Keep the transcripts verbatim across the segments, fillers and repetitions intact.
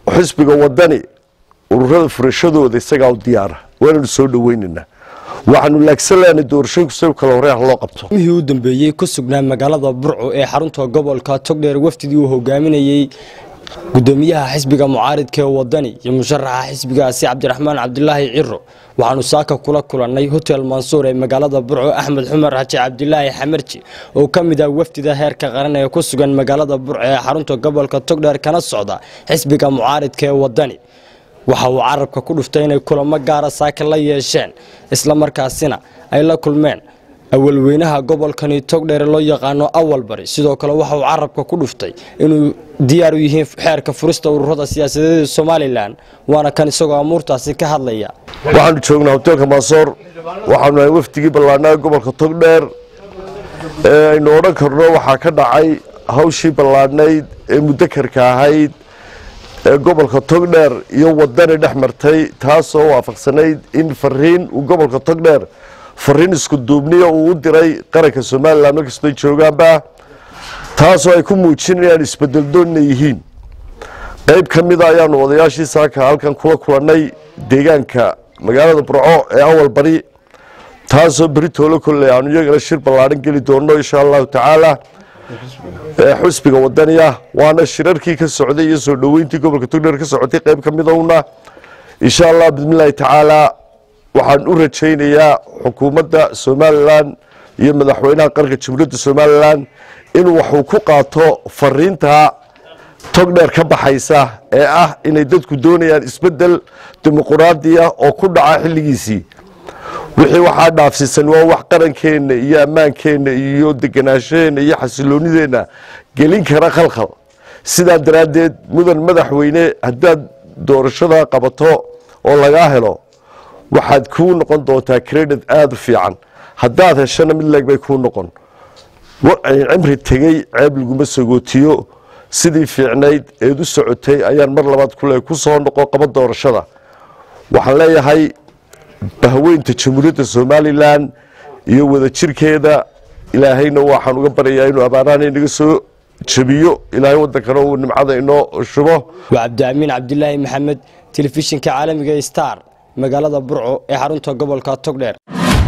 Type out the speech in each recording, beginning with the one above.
Xisbiga Waddani Ururada furashadooda isagaa udiyaara waanu soo dhaweynina waxaanu laagsanayna doorashooyinka soo kala horeeya loo qabto mihii u dambeeyay ku sugnaa magaalada Burco ee xarunta gobolka Togdheer wafdidii uu hogaaminayay Gudoomiyaha Xisbiga Mucaaridka ee Waddani iyo musharaxa xisbigaasi Cabdiraxmaan Cabdilaahi Ciro waxaanu saaka kula kulanay Hotel Mansour ee magaalada Burco Axmed Xumar Haji Cabdilaahi Xamarji oo kamid ah wafdida heerka qaran ee ku sugan magaalada Burco ee xarunta gobolka Togdheer kana socda Xisbiga Mucaaridka ee Waddani waxa uu carabka ku dhuftay inay kulamo gaar ah saaka la yeesheen isla markaasina ay la kulmeen awalweynaha gobolkani Togdheer loo yaqaano awal bari sidoo kale waxa uu carabka ku dhuftay inuu diyaar u yihiin xeerka furista ururada siyaasadeed ee Soomaaliland waana kan isagoo amuurtaasi ka hadlaya waxaanu joognaa hotelka Mansour waxaanu ay wafdigii ballaanaha gobolka Togdheer ee aynu oran karno waxa ka dhacay hawshii ballaanayd ee mudakarka ahayd ee gobolka Togdheer iyo Waddani dhexmartay taasoo waafaqsanayd in fariin uu gobolka Togdheer fariin isku duubniyo uu u diray qaranka Soomaaliland markasta joogaanba taasoo ay ku muujinayaan isbedel doon yihiin qayb kamid ah ayaanu odayaashii saaka halkan kula kulanay deegaanka magaalada Burco ee awal bari taasoo Britolo kulay aanu iyaga shir ballaaran gali doono insha Allah taala xisbiga Waddaniga waana shirarkii ka socday iyo soo dhaweyntii gobolka Togdheer ka socotay qayb kamid ah insha Allah bismillaah taala waxaan u rajaynayaa xukuumadda Soomaaliland iyo madaxweynaha qaranka Jamhuuriyadda Soomaaliland in wuxuu ku qaato fariinta Togdheer ka baxaysa ee ah inay dadku doonayaan isbedel dimuqraadi ah oo ku dhaca xilligiisii wixii waxa dhaafsiisan waa wax qarankeena iyo ammaankeena iyo deganaanshadeena iyo xasiloonideena gelin kara khalkhal sidaa daraadeed mudan madaxweyne hadaad doorashada qabato oo laga helo waxaad ku noqon doontaa credit aad u fiican hadaad heshana mid leeg bay ku noqon cimri tagay ceeb laguma sagootiyo sidii fiicnayd ee u socotay ayaan mar labaad kule ku soo noqo qaba doorashada waxaan leeyahay bahweynta Jamhuuriyadda Soomaaliland iyo wada jirkeeda ilaahayna waxaan uga baryayaa inuu abaaraan inaga soo jabiyo ilaahay wadankana uu nimcada inoo shubo Cabdaamin Cabdilaahi Maxamed telefishinka caalamiga Star magaalada Burco ee xarunta gobolka Togdheer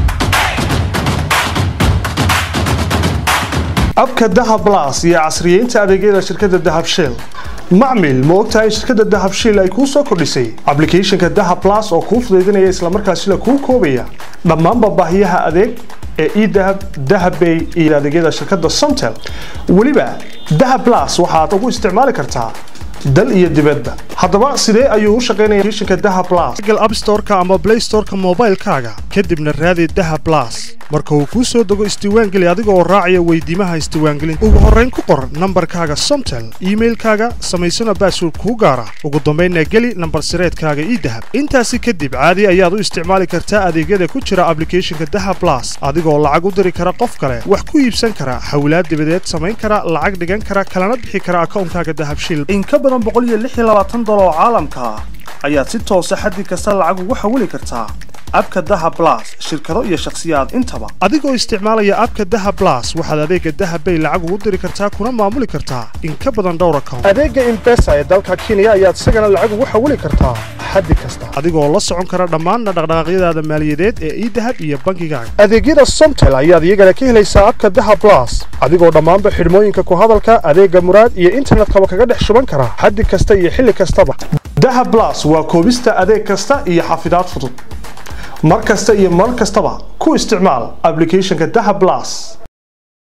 abka Dahab Plus iyo casriyeynta adeegyada shirkadda Dahab Shell macmiil ma ogtahay shirkadda Dahab Shell ay ku soo kordhisay applicationka Dahab Plus oo kuu fududeynaya isla markaasina kuu koobaya dhammaan baahiyaha adeeg ee e-Dahab Dahabbay iyo adeegyada shirkadda Somtel waliba Dahab Plus waxaad ugu isticmaali kartaa dal iyo dibadda haddaba sidee ayuu u shaqeynayaa applicationka Dahab Plus Google App Store-ka ama Play Store-ka mobile-kaaga kadibna raadi Dahab Plus marka uu ku soo dago isdiiwaangeli adiga oo raacaya weydiimaha isdiiwaangelinta ugu horreyn ku qor nambarkaaga Somtel emailkaaga samaysana password ku gaara ugu dambeynna geli nambar sireedkaaga e-Dahab intaasi kadib caadi ayaad u isticmaali kartaa adeegyada ku jira applicationka Dahab Plus adiga oo lacag u diri kara qof kale wax ku iibsan kara xawlaad dibadeed samayn kara lacag dhigan kara kalana bixi kara akoonkaaga Dahab Shell in ka badan boqol iyo lix iyo labaatan doollar oo caalamka ayaad si toos ah xaddi kasta lacag ugu xawili kartaa abka Dahab Plus shirkado iyo shakhsiyaad intaba adigoo isticmaalaya abka Dahab Plus waxaad adeega Dahabbay lacag ugu diri kartaa kuna maamuli kartaa in ka badan dhowr account adeega M-Pesa ee dalka Kenya ayaad isagana lacag ugu xawili kartaa xaddi kasta adigoo la socon kara dhammaan dhaqdhaqaaqyadaada maaliyadeed ee e-Dahab iyo bangigaaga adeegyada Somtel ayaad iyagana ka helaysaa abka Dahab Plus adigoo dhammaanba xidhmooyinka ku hadalka adeega muraad iyo internetka kaga dhex shuban kara xaddi kasta iyo xilli kastaba Dahab Plus waa koobista adeeg kasta iyo xafidaad fudud mar kasta iyo mar kastaba ku isticmaal applicationka Dahab Plus